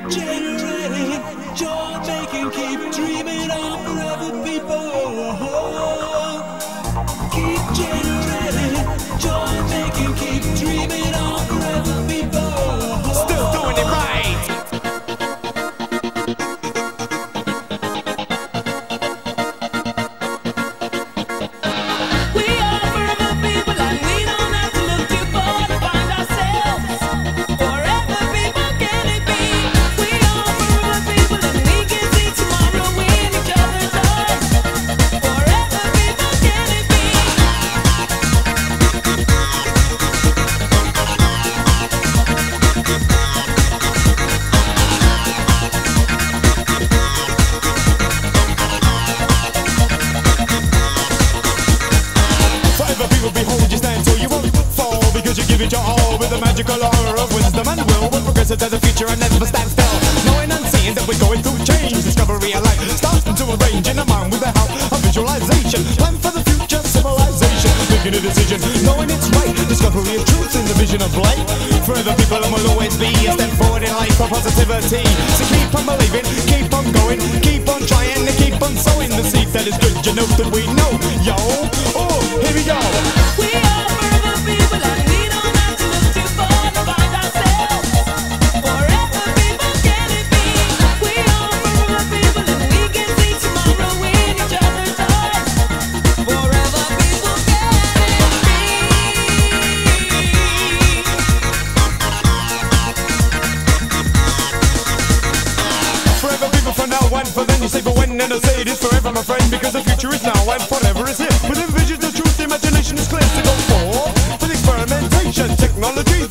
generating, joy making, keep dreaming on forever people. Keep generating, joy making, keep dreaming on forever people. Still doing it right. We are forever people and we don't have to look too far to find ourselves. Forever people can it be? We are forever people and we can see tomorrow in each other's eyes. Forever people can it be? Forever people behold you stand so you won't fall, because you give it your all with the magical aura of wisdom and will. What progresses to the future and never stand still, knowing and seeing that we're going through change. Discovery of life starts to arrange in the mind with the help of visualization. Plan for the future civilization, making a decision, knowing it's right. Discovery of truth in the vision of light. Forever people and will always be a step forward in life for positivity. So keep on believing, keep on going, keep on trying to keep on sowing the seed that is good. You know that we know, yo. Oh, here we go. We are forever people and we don't have to look too far to find ourselves. Forever people can it be? We are forever people and we can see tomorrow in each other's eyes. Forever people can it be? Forever people for now and for then. You say for when and I say it is forever, my friend, because the future is now and forever is here. Within visions the truth, the imagination is clear to go forward with experimentation, technology